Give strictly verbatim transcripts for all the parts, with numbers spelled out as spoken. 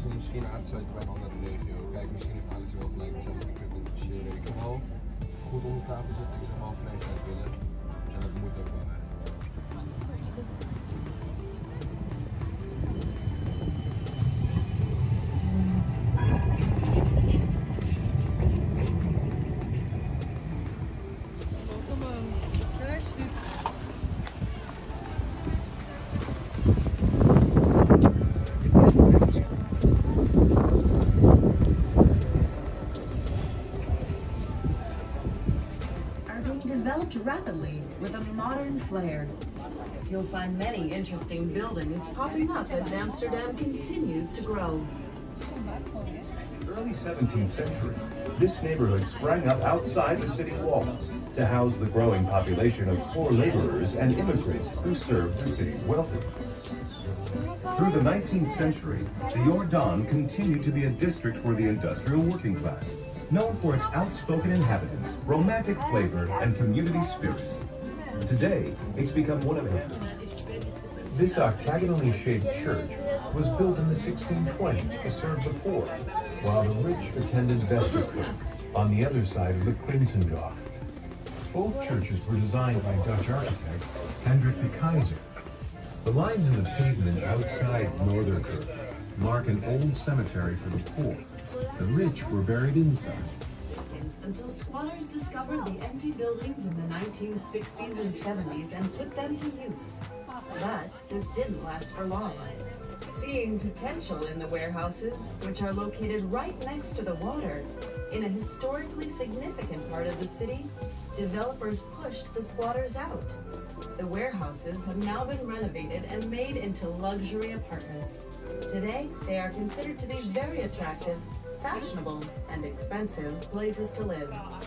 is om misschien aan te sluiten bij een andere regio. Kijk, misschien heeft Alex wel gelijk met zijn discussiëren. Ik kan wel goed om de tafel zitten, ik zou wel vrijheid willen. En dat moet ook wel, hè. Developed rapidly with a modern flair. You'll find many interesting buildings popping up as Amsterdam continues to grow. Early seventeenth century, this neighborhood sprang up outside the city walls to house the growing population of poor laborers and immigrants who served the city's wealthy. Through the nineteenth century, the Euorpe continued to be a district for the industrial working class, known for its outspoken inhabitants, romantic flavor, and community spirit. Today, it's become one of them. This octagonally shaped church was built in the sixteen twenties to serve the poor, while the rich attended Westerkerk on the other side of the Prinsengracht. Both churches were designed by Dutch architect Hendrik de Keyser. The lines in the pavement outside Noorderkerk mark an old cemetery for the poor. The rich were buried inside. Until squatters discovered the empty buildings in the nineteen sixties and seventies and put them to use. But this didn't last for long. Seeing potential in the warehouses, which are located right next to the water, in a historically significant part of the city, developers pushed the squatters out. The warehouses have now been renovated and made into luxury apartments. Today, they are considered to be very attractive, fashionable, and expensive places to live.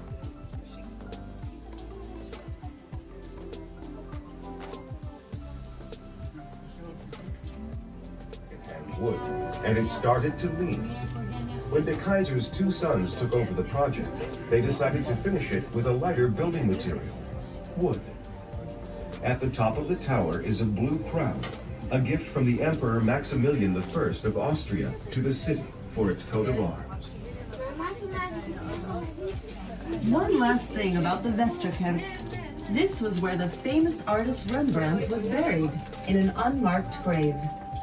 And wood, and it started to leak. When de Keyser's two sons took over the project, they decided to finish it with a lighter building material, wood. At the top of the tower is a blue crown, a gift from the Emperor Maximilian the First of Austria to the city for its coat of arms. One last thing about the Westerkerk. This was where the famous artist Rembrandt was buried, in an unmarked grave.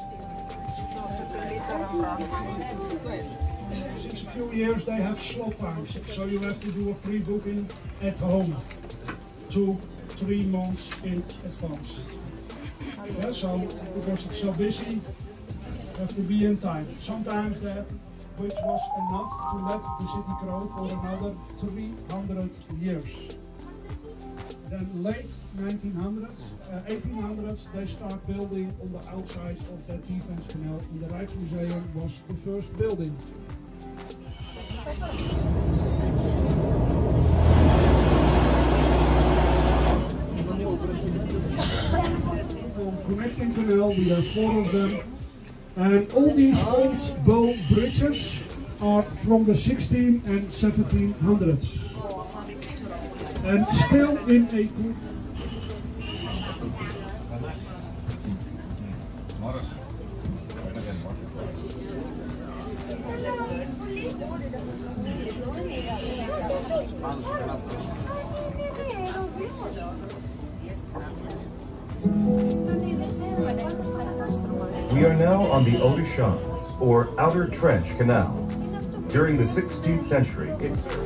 Since a few years they have slot times, so you have to do a pre-booking at home, two, three months in advance. Yeah, so because it's so busy, you have to be in time. Sometimes that, which was enough to let the city grow for another three hundred years. Then late nineteen hundreds, uh, eighteen hundreds, they start building on the outside of that defense canal, and the Rijksmuseum was the first building. From connecting canal, we have four of them, and all these old bow bridges are from the sixteen and seventeen hundreds. And still in a good We are now on the Eau de Champs, or Outer Trench Canal. During the sixteenth century, it served.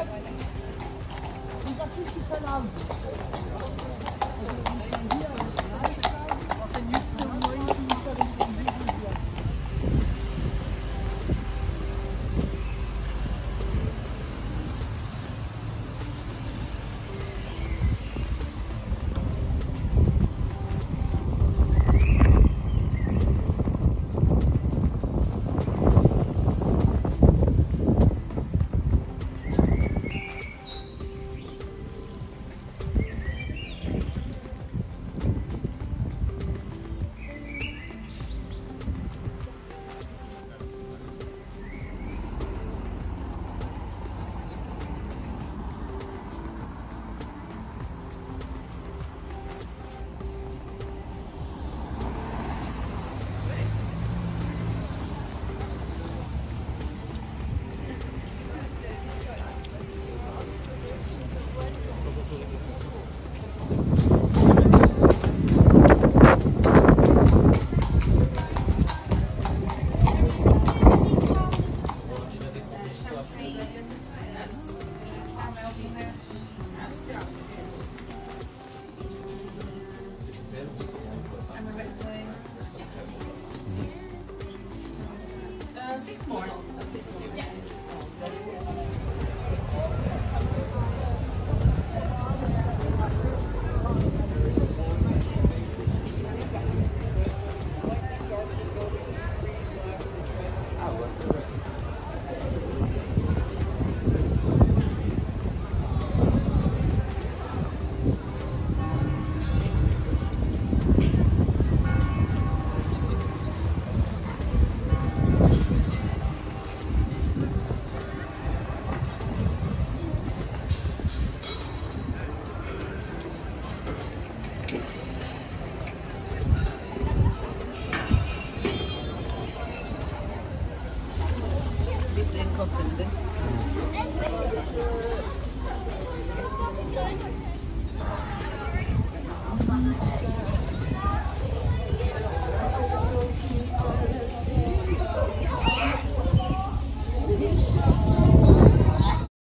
Und das ist die Verlauf.